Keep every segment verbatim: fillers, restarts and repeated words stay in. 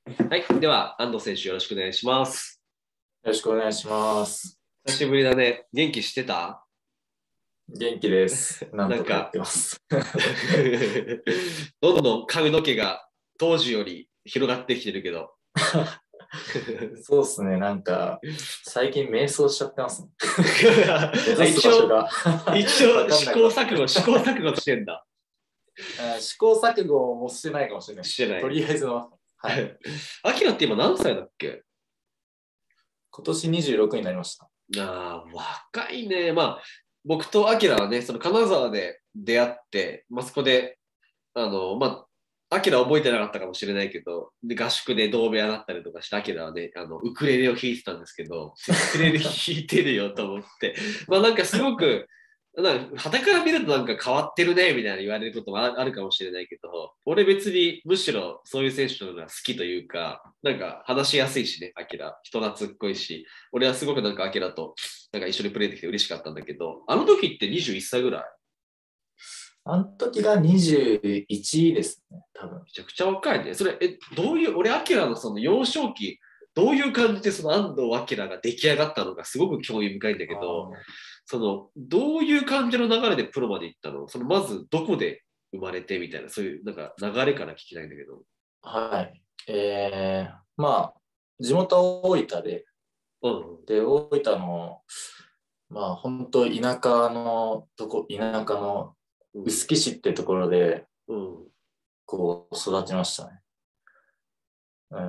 はい、では安藤選手よろしくお願いします。 よろしくお願いします。 久しぶりだね。元気してた？ 元気です。なんとかやってます。 どんどん髪の毛が当時より広がってきてるけど。 そうですね、なんか最近瞑想しちゃってますね。 一応、一応試行錯誤、試行錯誤してんだ。 試行錯誤もしてないかもしれない。 してない。 とりあえずの。はい。 アキラって今何歳だっけ？ 今年にじゅうろくになりました。 ああ、若いね。まあ、僕とアキラはね、その金沢で出会って、まあ、そこで、あの、まあ、アキラ覚えてなかったかもしれないけど、で合宿で同部屋だったりとかして、アキラはね、あのウクレレを弾いてたんですけど、ウクレレ弾いてるよと思って、まあなんかすごく、なんか傍から見るとなんか変わってるねみたいな言われることもあるかもしれないけど、俺別にむしろそういう選手の方が好きというか、なんか話しやすいしね、アキラ。人懐っこいし、俺はすごくなんかアキラとなんか一緒にプレーできて嬉しかったんだけど、あの時ってにじゅういっさいぐらい？ あの時がにじゅういちですね、多分。めちゃくちゃ若いね。それ、え、どういう、俺、アキラのその幼少期、どういう感じでその安藤アキラが出来上がったのかすごく興味深いんだけど、その、どういう感じの流れでプロまで行ったの？その、まずどこで生まれてみたいな、そういうなんか流れから聞きたいんだけど。 はい。えー、まあ、地元は大分で、うん、で、大分の、まあ、本当田舎のとこ、田舎の臼杵市ってところで、うん、こう育ちましたね。うん、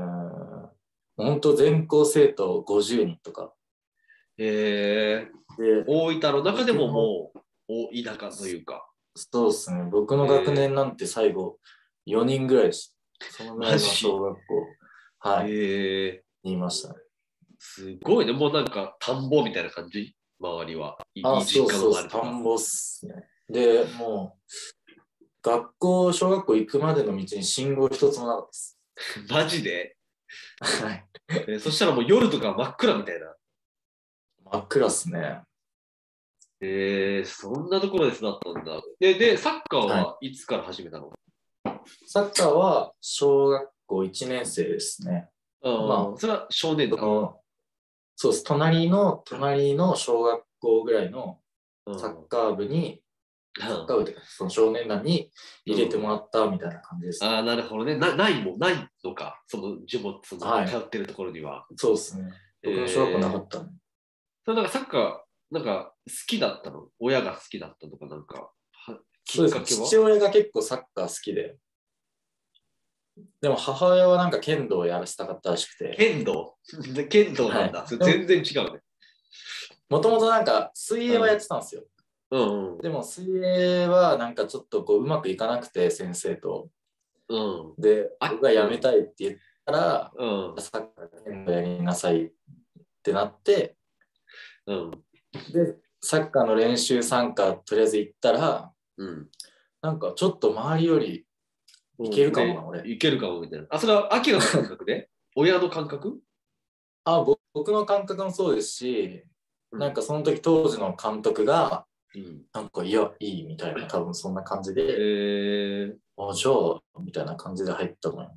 本当全校生徒ごじゅうにんとか。 へえー、大分の中でももう大田舎というか。 そうですね。僕の学年なんて最後よにんぐらいです。そのぐらいの小学校、はい、 えにいましたね。 すごいね。もうなんか田んぼみたいな感じ？周りは。いあ、 い実家の周りとか。 そうそう、田んぼっすね。で、もう、学校、小学校行くまでの道に信号一つもなかったです。 マジで？ はい。 えそしたらもう夜とか真っ暗みたいな。 真っ暗っすね。 えー、そんなところで育ったんだ。で、で、サッカーはいつから始めたの？ はい、サッカーは小学校いちねん生ですね。 あまあ、それは少年団。 そうです。隣の、隣の小学校ぐらいのサッカー部に、うん、サッカー部ってその少年団に入れてもらったみたいな感じです、 ね。うん、ああ、なるほどね。なないもん、ないのか。その地元、その通ってるところには。 はい、そうですね。僕の小学校なかったの。えー、 それなんかサッカー、なんか好きだったの？親が好きだったとか、なんか、 きっかけは？父親が結構サッカー好きで。でも母親はなんか剣道をやらせたかったらしくて。 剣道剣道なんだ。はい、全然違うね。 もともとなんか水泳はやってたんですよ。 うんうん、 でも水泳はなんかちょっとこううまくいかなくて、先生と。うん、で、僕がやめたいって言ったら、うん、サッカー剣道やりなさいってなって、うん、で、サッカーの練習参加とりあえず行ったら、うん、なんかちょっと周りよりいけるかもな、俺。 いけるかもみたいな。あ、それはアキラの感覚で親の感覚？ あ、僕の感覚もそうですし、うん、なんかその時当時の監督が、うん、なんかいや、いいみたいな、多分そんな感じで、えー、あ、じゃあ、みたいな感じで入ったと思います。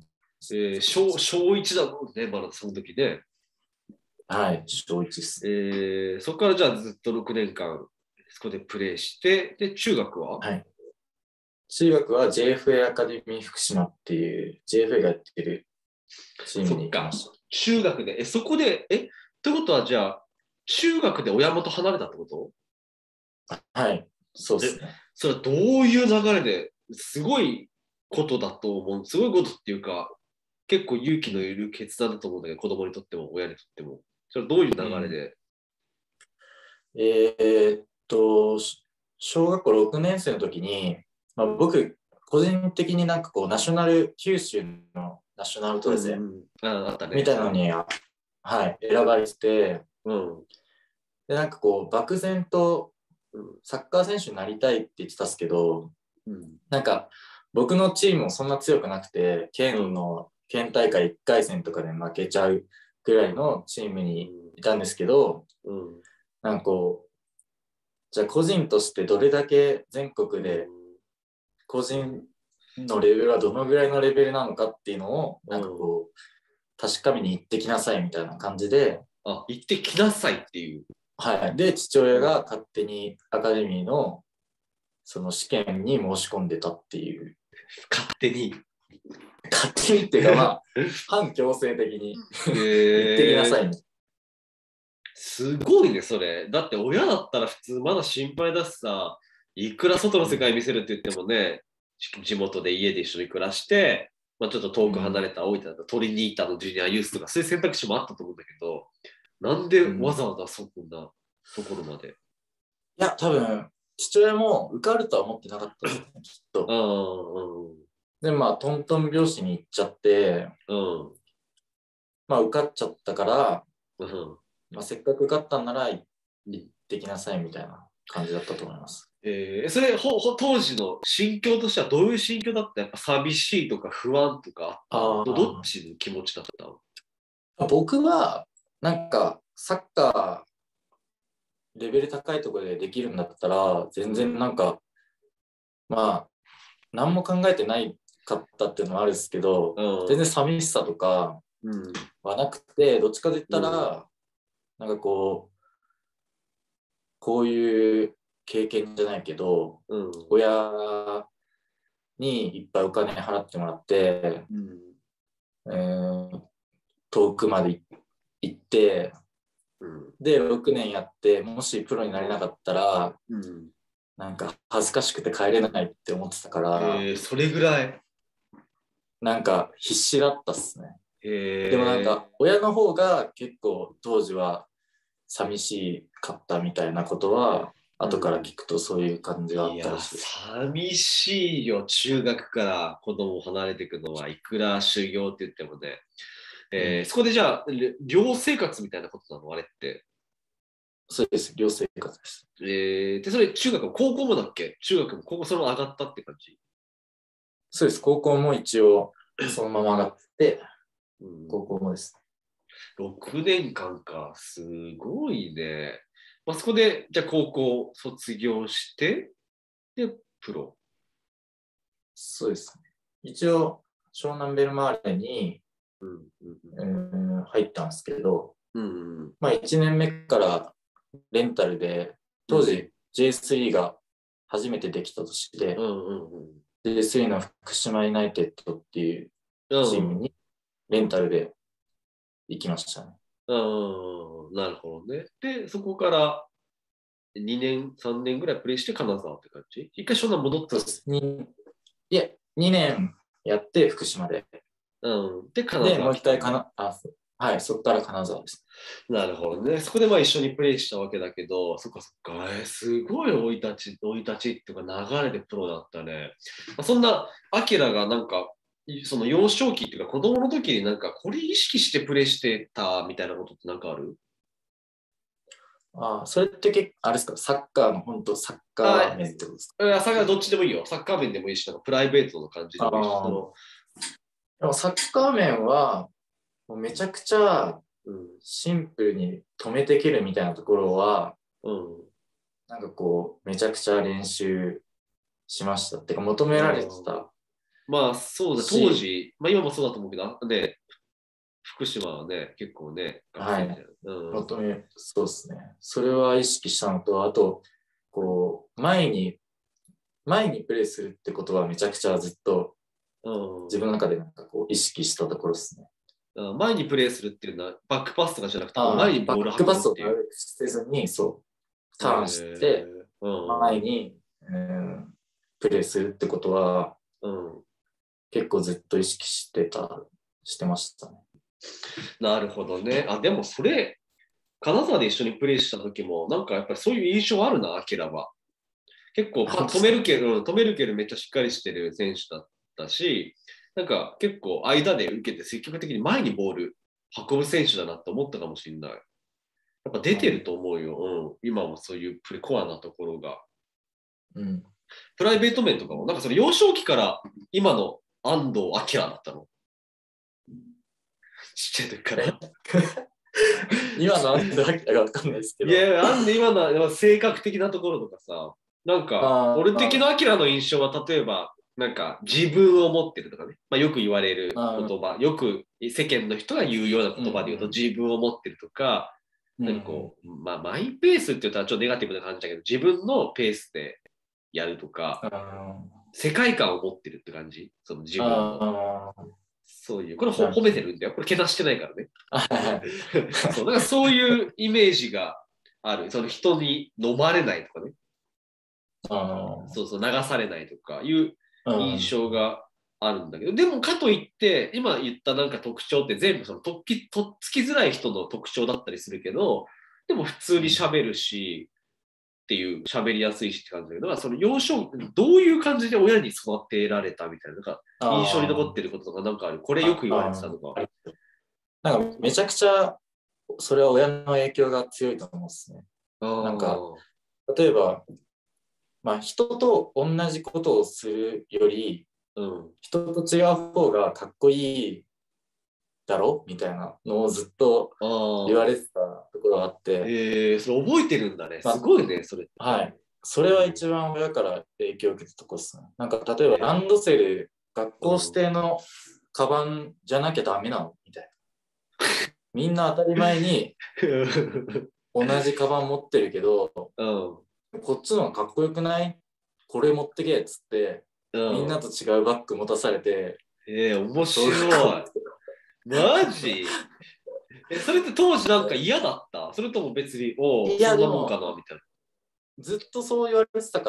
えー、小、小いちだもんね、まだその時ね。 はい、小いちです。 えー、そこからじゃあずっとろくねんかん、そこでプレーして、で、中学は？ はい。中学は ジェイエフエー アカデミー福島っていう ジェイエフエー がやってるチームに行きました。 中学で、え、そこで、え、ってことはじゃあ、中学で親元離れたってこと？ はい、そうですね。 それはどういう流れですごいことだと思う。すごいことっていうか、結構勇気のいる決断だと思うんだけど、子供にとっても親にとっても。それはどういう流れで？ うん、えー、っと、小学校ろくねん生の時に、まあ、僕、個人的になんかこう、ナショナル、九州のナショナルプレゼンみたいなのに、はい、選ばれてて、うん、で、なんかこう、漠然とサッカー選手になりたいって言ってたんですけど、うん、なんか僕のチームもそんな強くなくて、県の、県大会いっかい戦とかで負けちゃうぐらいのチームにいたんですけど、うん、なんかこう、じゃあ個人としてどれだけ全国で個人のレベルはどのぐらいのレベルなのかっていうのをなんかこう確かめに行ってきなさいみたいな感じで、 あ、行ってきなさいっていう。 はい。で、父親が勝手にアカデミーのその試験に申し込んでたっていう。 勝手に。 勝手にっていうか、まあ、反強制的に行ってきなさい、ね。 すごいね、それ。だって親だったら普通まだ心配だしさ、いくら外の世界見せるって言ってもね、地元で家で一緒に暮らして、まあ、ちょっと遠く離れた大分だったらトリニータのジュニアユースとかそういう選択肢もあったと思うんだけど、なんでわざわざそこんなところまで、うん、いや、多分父親も受かるとは思ってなかったですね、きっと。 うんうん、 で、まあ、トントン拍子に行っちゃって、 うん、 まあ、受かっちゃったから、 うんまあ、せっかく受かったんなら行ってきなさいみたいな感じだったと思います。 えー、それほほ当時の心境としてはどういう心境だった？やっぱ寂しいとか不安とかあったどっちの気持ちだったの？ 僕はなんかサッカーレベル高いところでできるんだったら全然なんかまあ何も考えてないかったっていうのはあるんですけど、うん、全然寂しさとかはなくて、どっちかで言ったら、うん、なんかこうこういう経験じゃないけど、うん、親にいっぱいお金払ってもらって、うんえー、遠くまで行って、うん、でろくねんやってもしプロになれなかったら、うん、なんか恥ずかしくて帰れないって思ってたから、 えー、それぐらいなんか必死だったっすね。えー、でもなんか親の方が結構当時は寂しかったみたいなことは後から聞くとそういう感じがあったらしい。 いや寂しいよ、中学から子供を離れていくのはいくら修行って言ってもね、えーうん、そこでじゃあ寮生活みたいなことなのあれって？ そうです、寮生活です。 えー、でそれ中学も高校もだっけ？中学も高校そのまま上がったって感じ？ そうです、高校も一応そのまま上がって、うん、高校もです。 ろくねんかんか、すごいね。まあ、そこで、じゃあ高校卒業して、で、プロ。 そうですね。一応、湘南ベルマーレに、うんうんえー、入ったんですけど、うんうん、まあいちねんめからレンタルで、当時 ジェイスリー が初めてできた年で、うんうんうん、ジェイスリー の福島ユナイテッドっていうチームにレンタルで行きましたね。 うん、なるほどね。で、そこからにねん、さんねんぐらいプレイして金沢って感じ？一回湘南戻ったんです。 いや、にねんやって福島で。 うん。で、金沢。 で、もう一回かな、あ、はい、そこから金沢です。 なるほどね。そこでまあ一緒にプレイしたわけだけど、そっかそっか、えー、すごい生い立ち、生い立ちっていうか流れでプロだったね。そんな、アキラがなんか、その幼少期っていうか子供の時になんかこれ意識してプレイしてたみたいなことってなんかある？ ああ、それって結構、あれですか、サッカーの本当サッカー面ってことですか？ いや、サッカーどっちでもいいよ。サッカー面でもいいし、なんかプライベートの感じでもいいし。そでもサッカー面は、もうめちゃくちゃシンプルに止めていけるみたいなところは、うん、なんかこう、めちゃくちゃ練習しました。ってか、求められてた。 まあ、そうだ、当時、まあ今もそうだと思うけど、ね、福島はね、結構ね、 はい、うん、求め、そうですね。それは意識したのと、あと、こう、前に、前にプレイするってことはめちゃくちゃずっと、うん、自分の中でなんかこう意識したところですね。 前にプレイするっていうのはバックパスとかじゃなくて、前にボール運ぶっていう。バックパスをせずに、そう、ターンして、前に、うん、プレイするってことは、うん、結構ずっと意識してた、してましたね。 なるほどね。あ、でもそれ、金沢で一緒にプレイした時も、なんかやっぱりそういう印象あるな、アキラは。結構止めるけど、止めるけどめっちゃしっかりしてる選手だったし、なんか結構間で受けて積極的に前にボール運ぶ選手だなって思ったかもしれない。やっぱ出てると思うよ。うん、今もそういうプレコアなところが。うん、プライベート面とかも、なんかその幼少期から今の安藤アキラだったの。ちっちゃい時から。 今の安藤アキラが分かんないですけど。 いや、あんで今の性格的なところとかさ、なんか俺的なアキラの印象は例えばなんか自分を持ってるとかね、まあ、よく言われる言あ葉、よく世間の人が言うような言葉で言うと、 うんうん自分を持ってるとか、 うん何こう、まあ、マイペースって言ったらちょっとネガティブな感じだけど、自分のペースでやるとか、 あ世界観を持ってるって感じ、その自分の。 あそういう、これほ褒なるほどめてるんだよ。これけなしてないからね。 あそう、だからそういうイメージがある。その人に飲まれないとかね。 あそうそう、流されないとかいう印うん象があるんだけど、でもかといって、今言ったなんか特徴って全部そのとっきとっつきづらい人の特徴だったりするけど、でも普通に喋るし、っていう喋りやすいしって感じだけど、その幼少どういう感じで親に育てられたみたいな、なんか印象に残ってることとかなんかある。これよく言われてたのか。 なんかめちゃくちゃそれは親の影響が強いと思うんですね。なんか例えば、まあ、人と同じことをするより、 うん、 人と違う方がかっこいいだろみたいなのをずっと言われてたところがあって。 えー、それ覚えてるんだね。すごいね、それ。 はい。それは一番親から影響を受けたところですね。なんか例えばランドセル、学校指定のカバンじゃなきゃダメなのみたいな。みんな当たり前に同じカバン持ってるけど、うん、こっちの方がかっこよくない？これ持ってけっつって、うん、みんなと違うバッグ持たされて。 えー、面白い。マジえ、それって当時なんか嫌だった？それとも別に、おお、そんなもんかなみたいな。 ずっとそう言われてたから、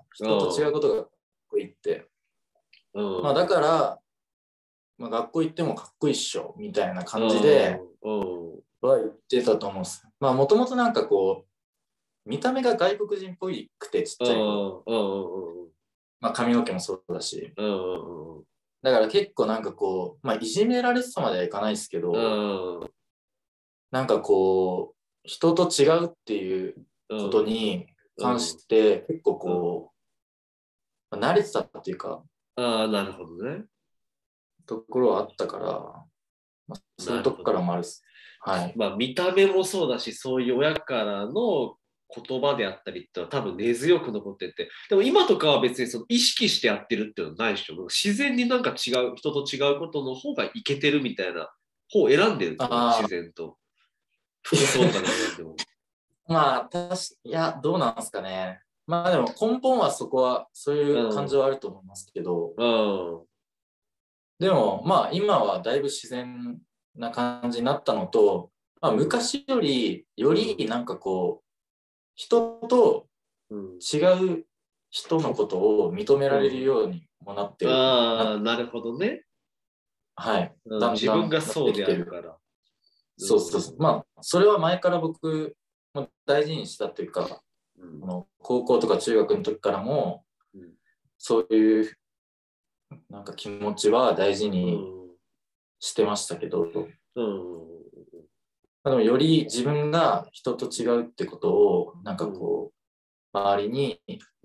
人と違うことがかっこいいって。うん、まあだから、まあ、学校行ってもかっこいいっしょみたいな感じでは言ってたと思うんです。まあもともとなんかこう見た目が外国人っぽいくてちっちゃい頃、まあ髪の毛もそうだし、だから結構なんかこう、まあいじめられてたまではいかないですけど、なんかこう人と違うっていうことに関して結構こう、まあ、慣れてたっていうか、 ああ、なるほどね。 ところはあったから、まあ、そういうとこからもあるっす。はい。 まあ見た目もそうだし、そういう親からの言葉であったりってのは多分根強く残ってて、でも今とかは別にその意識してやってるっていうのはないでしょ。自然になんか違う、人と違うことの方がいけてるみたいな方を選んでると思う、自然と。服装とかで選んでも。 まあ、たし、いや、どうなんですかね。まあでも根本はそこは、そういう感情はあると思いますけど、 うんうん、 でもまあ今はだいぶ自然な感じになったのと、まあ、昔よりよりなんかこう、人と違う人のことを認められるようにもなってる。 うん、ああ、なるほどね。 はい。 だんだん自分がそうであるから。 そうそうそう。まあ、それは前から僕も大事にしたというか、うん、この高校とか中学の時からも、うん、そういうなんか気持ちは大事にしてましたけど、うんうん、でもより自分が人と違うってことをなんかこう、周りに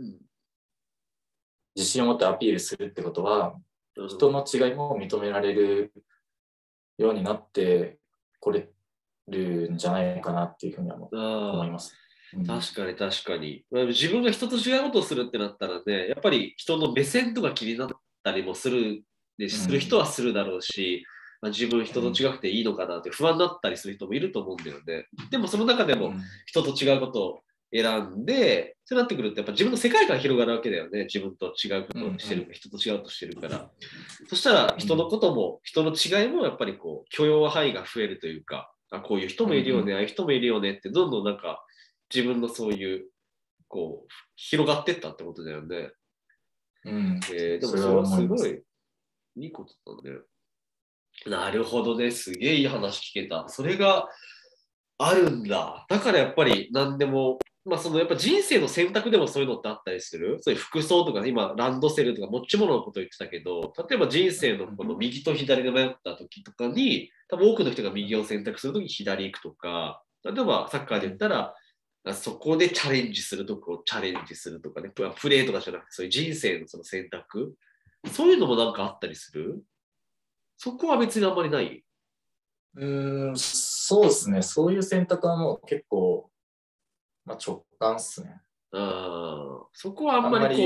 自信を持ってアピールするってことは、人の違いも認められるようになってこれるんじゃないかなっていうふうには思います。 うん、確かに確かに。自分が人と違うことをするってなったらね、やっぱり人の目線とか気になったりもするで、する人はするだろうし、まあ、自分人と違くていいのかなって不安になったりする人もいると思うんだよね。でもその中でも人と違うことを選んで、そうなってくるとやっぱ自分の世界観広がるわけだよね。自分と違うことをしてる、うんうん、人と違うことしてるから。そしたら人のことも、人の違いもやっぱりこう許容範囲が増えるというか、あ、こういう人もいるよね、ああいう人もいるよねってどんどんなんか自分のそういうこう広がってったってことだよね。 うん、 えー、でもそれはすごいいいことだね。なるほどね、すげえいい話聞けた。それがあるんだ。だからやっぱり何でも、まあそのやっぱ人生の選択でもそういうのってあったりする。そういう服装とか、今ランドセルとか持ち物のこと言ってたけど、例えば人生のこの右と左で迷った時とかに、多分多くの人が右を選択するときに左行くとか、例えばサッカーで言ったら、そこでチャレンジするとこをチャレンジするとかね、プレーとかじゃなくて、そういう人生のその選択、そういうのもなんかあったりする？そこは別にあんまりない？ うーん、そうですね。そういう選択はもう結構、まあ、直感っすね。 あ、そこはあんまりこ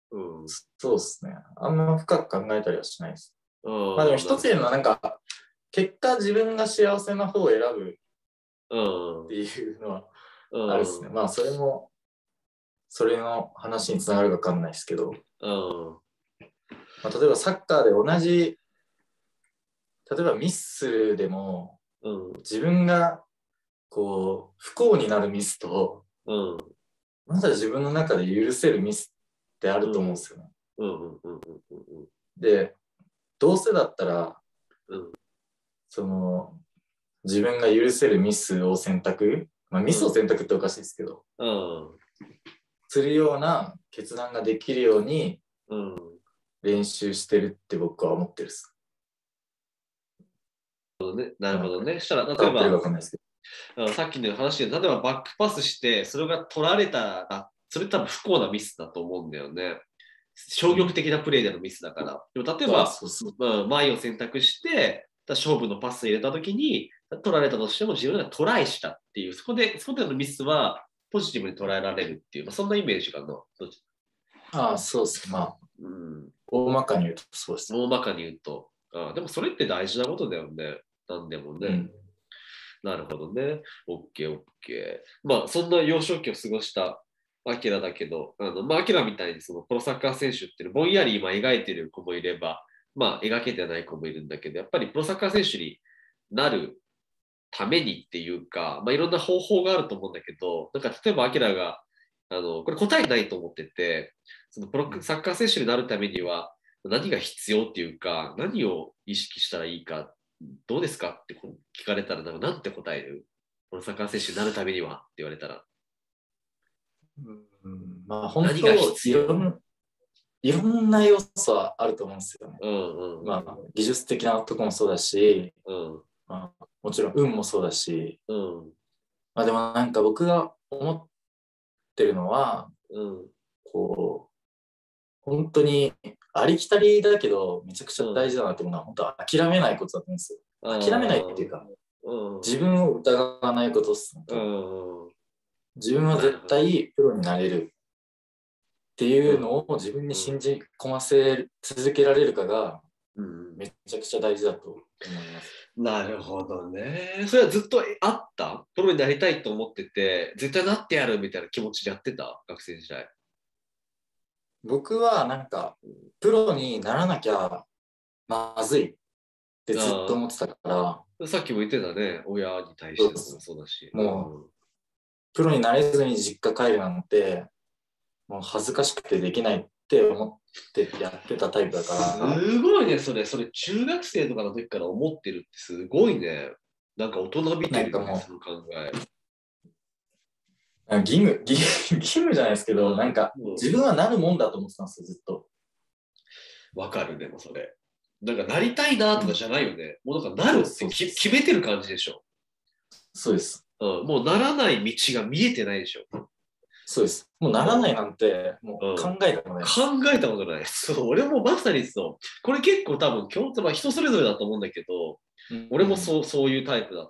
うん、 そうですね。あんま深く考えたりはしないです。 あまあでも一つ言うのはなんか、結果自分が幸せな方を選ぶっていうのはあるですね。まあそれも、それの話につながるか分かんないですけど、まあ、例えばサッカーで同じ、例えばミスでも、うん、自分がこう不幸になるミスと、うん、まだ自分の中で許せるミスってあると思うんですよね。で、どうせだったら、うん、その自分が許せるミスを選択、まあ、ミスを選択っておかしいですけど、うん、するような決断ができるように練習してるって僕は思ってるっす。 なるほどね。したら、例えば、さっきの話で、例えばバックパスして、それが取られたら、それ多分不幸なミスだと思うんだよね。消極的なプレーでのミスだから。でも例えば、そうそうまあ、前を選択して、勝負のパス入れたときに、取られたとしても自分がトライしたっていう、そこで、そこでのミスはポジティブに捉えられるっていう、まあ、そんなイメージかな。 ああ、そうです。まあ、うん、大まかに言うとそうです。 大まかに言うと。ああでもそれって大事なことだよね。なんでもね。うん、なるほどね。オッケーオッケー。まあ、そんな幼少期を過ごしたアキラだけど、あのまあ、アキラみたいにそのプロサッカー選手っていうのぼんやり今描いてる子もいれば、まあ、描けてない子もいるんだけど、やっぱりプロサッカー選手になるためにっていうか、まあ、いろんな方法があると思うんだけど、なんか例えばアキラが、あの、これ答えないと思ってて、そのプロサッカー選手になるためには何が必要っていうか、何を意識したらいいか、どうですかって聞かれたら、なんかなんて答える？プロサッカー選手になるためにはって言われたら。 うん、まあ本当いろんいろんな要素はあると思うんですよね。うんうんうん、まあ技術的なとこもそうだし、うんまあ、もちろん運もそうだし、うん、まあでもなんか僕が思ってるのは、うん、こう本当にありきたりだけどめちゃくちゃ大事だなと思うのは、うん、本当は諦めないことだと思うんですよ。諦めないっていうか、うん、自分を疑わないことっす、ね。うん、自分は絶対プロになれるっていうのを自分に信じ込ませ続けられるかがめちゃくちゃ大事だと思います。 なるほどね。それはずっとあった？プロになりたいと思ってて、絶対なってやるみたいな気持ちでやってた？学生時代。 僕はなんか、プロにならなきゃまずいってずっと思ってたから。 さっきも言ってたね、親に対してもそうだし。 もう、プロになれずに実家帰るなんて、もう恥ずかしくてできないって思ってやってたタイプだから。 すごいね、それ。それ中学生とかの時から思ってるってすごいね。なんか大人びてるよね、その考え。 義務、義務じゃないですけど、うん、なんか自分はなるもんだと思ってたんですよ、ずっと。 わかる、でもそれ。なんかなりたいなとかじゃないよね。うん、もうなんかなるって決めてる感じでしょ。 そうです。 うん、もうならない道が見えてないでしょ。 そうです。もうならないなんて、もう考えたことない、 うん、考えたことない。そう、俺もまさにそう。これ結構多分共通、まあ、人それぞれだと思うんだけど、うん、俺もそうそういうタイプだった。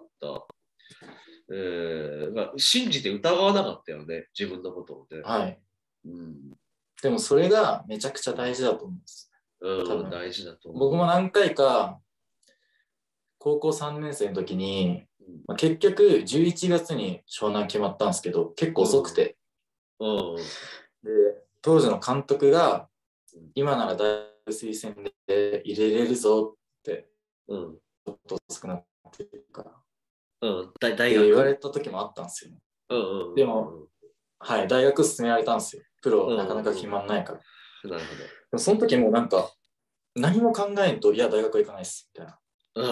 えーまあ、信じて疑わなかったよね、自分のことをね。 はい。うん、でもそれがめちゃくちゃ大事だと思うんです。 うん、大事だと思う。 僕も何回か高校さんねん生の時に、まあ、結局じゅういちがつに湘南決まったんですけど、結構遅くて。うんうん、で当時の監督が、今なら大学推薦で入れれるぞって、うん、ちょっと少なくていうか、うん、大学言われた時もあったんですよね。うんうんうん、でも、はい、大学進められたんですよ。プロなかなか決まんないから。うんうん、なるほど。でもその時もなんか、何も考えんと、いや、大学は行かないっす、みたいな。うん、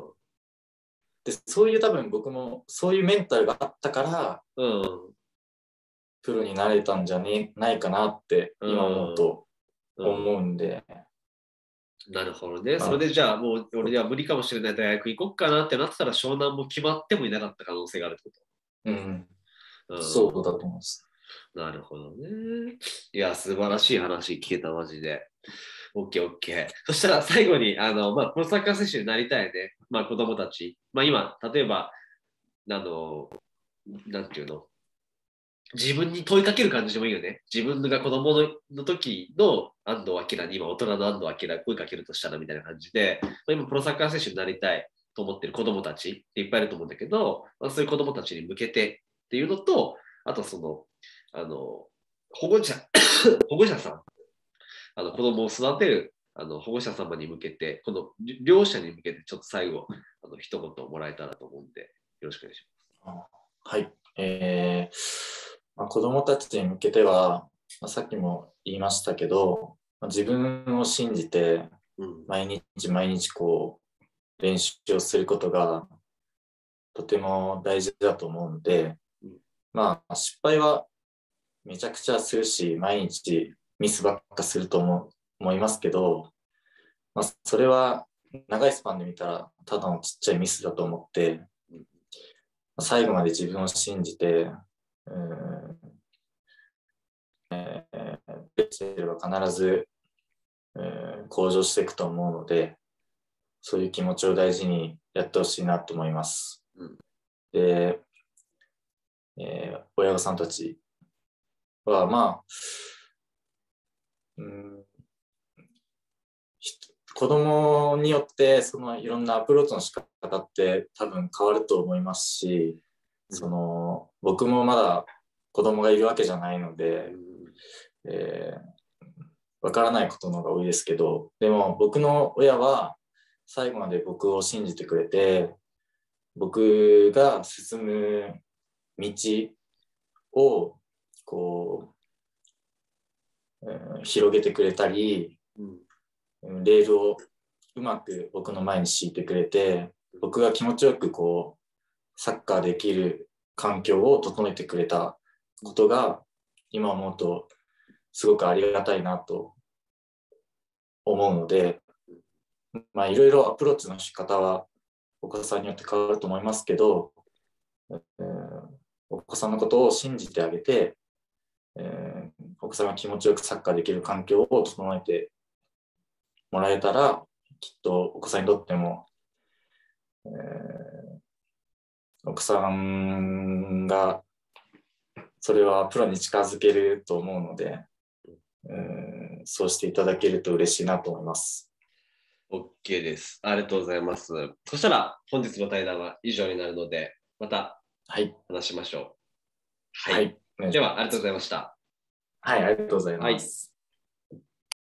で、そういう多分僕も、そういうメンタルがあったから、うん、プロになれたんじゃねないかなって、今思うと思うんで。 うん、なるほどね。それでじゃあ、もう俺には無理かもしれない大学行こうかなってなってたら、湘南も決まってもいなかった可能性があるってこと。うん。うん、そうだと思います。 なるほどね。いや、素晴らしい話聞けた、マジで。オッケーオッケー。そしたら最後に、あの、まあ、プロサッカー選手になりたいね。まあ、子供たち。まあ、今、例えば、あの、なんていうの自分に問いかける感じでもいいよね。自分が子供のの時の安藤明に今大人の安藤明声かけるとしたらみたいな感じで、今プロサッカー選手になりたいと思ってる子供たちっていっぱいいると思うんだけど、まあ、そういう子供たちに向けてっていうのと、あとその、あの、保護者、保護者さん、あの子供を育てるあの保護者様に向けて、この両者に向けてちょっと最後、あの一言もらえたらと思うんで、よろしくお願いします。はい。えーまあ、子どもたちに向けては、まあ、さっきも言いましたけど、まあ、自分を信じて毎日毎日こう練習をすることがとても大事だと思うので、うん、まあ失敗はめちゃくちゃするし、毎日ミスばっかすると思思いますけど、まあ、それは長いスパンで見たらただのちっちゃいミスだと思って、最後まで自分を信じて、うんえー、ベストは必ず、えー、向上していくと思うので、そういう気持ちを大事にやってほしいなと思います。うん、で、えー、親御さんたちは、まあ、うん、子供によってそのいろんなアプローチの仕方って多分変わると思いますし、その僕もまだ子供がいるわけじゃないので、えー、分からないことの方が多いですけど、でも僕の親は最後まで僕を信じてくれて、僕が進む道をこう、えー、広げてくれたり、うん、レールをうまく僕の前に敷いてくれて、僕が気持ちよくこうサッカーできる環境を整えてくれたことが今思うとすごくありがたいなと思うので、まあいろいろアプローチの仕方はお子さんによって変わると思いますけど、えー、お子さんのことを信じてあげて、えー、お子さんが気持ちよくサッカーできる環境を整えてもらえたら、きっとお子さんにとっても、えー、奥さんがそれはプロに近づけると思うので、えー、そうしていただけると嬉しいなと思います。 OK です。ありがとうございます。そしたら本日の対談は以上になるので、また話しましょう。 はい。 はい、では、ありがとうございました。 はい、ありがとうございます。はい。